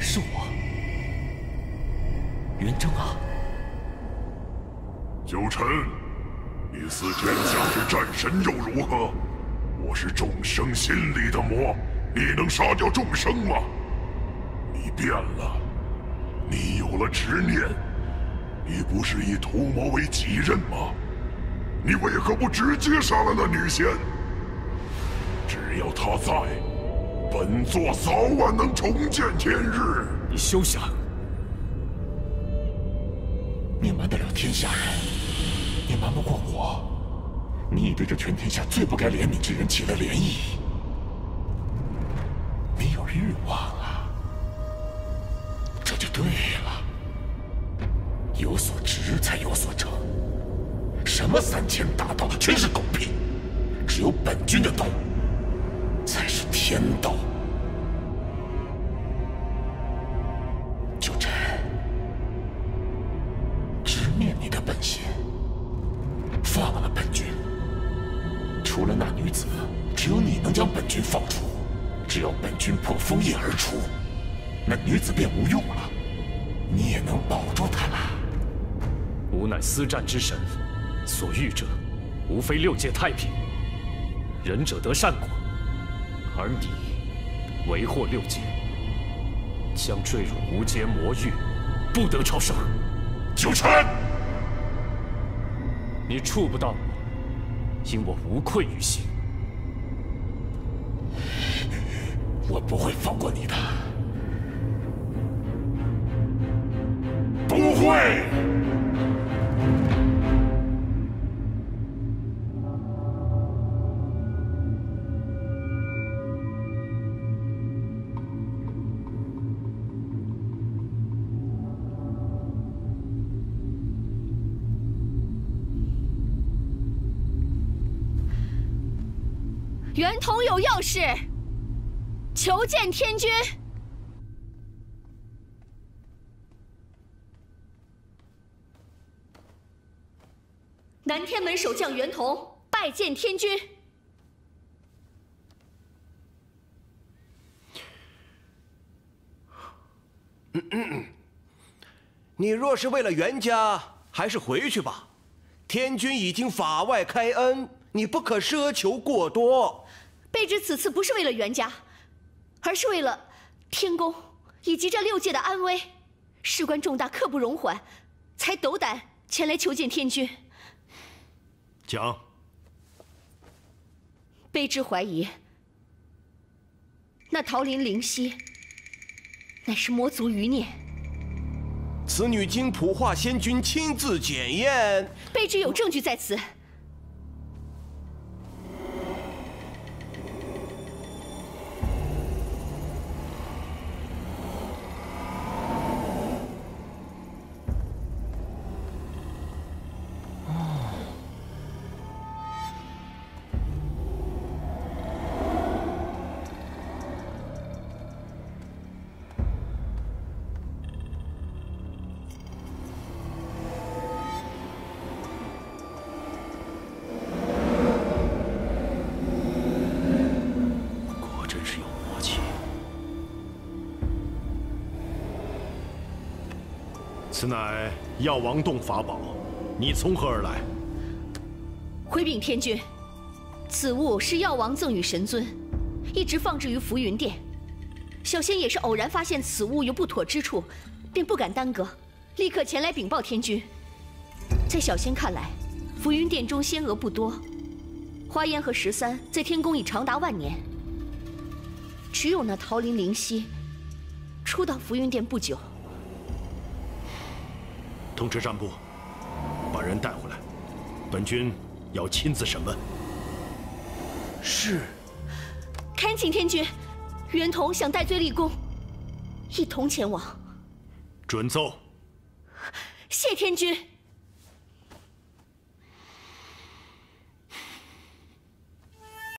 是我，元征啊！ 九臣，你思天下之战神又如何？我是众生心里的魔，你能杀掉众生吗？你变了，你有了执念，你不是以图谋为己任吗？你为何不直接杀了那女仙？只要她在，本座早晚能重见天日。 你休想！你瞒得了天下人，你瞒不过我。你已对这全天下最不该怜悯之人起了涟漪。你有欲望啊，这就对了。有所执才有所成。什么3000大道，全是狗屁。只有本君的道，才是天道。九臣，直面你的本心，放了本君。除了那女子，只有你能将本君放出。只要本君破封印而出，那女子便无用了，你也能保住她了。 吾乃司战之神，所欲者，无非6界太平。仁者得善果，而你为祸6界，将坠入无间魔域，不得超生。 九臣， 你触不到我，因我无愧于心。 我不会放过你的。 不会。 袁同有要事，求见天君。南天门守将袁同拜见天君。 你若是为了袁家，还是回去吧。天君已经法外开恩，你不可奢求过多。 卑职此次不是为了袁家，而是为了天宫以及这6界的安危，事关重大，刻不容缓，才斗胆前来求见天君。 讲。 卑职怀疑，那桃林灵犀乃是魔族余孽。 此女经普化仙君亲自检验， 卑职有证据在此。 此乃药王洞法宝，你从何而来？ 回禀天君，此物是药王赠与神尊，一直放置于浮云殿。小仙也是偶然发现此物有不妥之处，便不敢耽搁，立刻前来禀报天君。在小仙看来，浮云殿中仙娥不多，花烟和13在天宫已长达万年，只有那桃林灵犀初到浮云殿不久。 通知战部，把人带回来，本君要亲自审问。 是。 恳请天君，袁同想戴罪立功，一同前往。 准奏。 谢天君。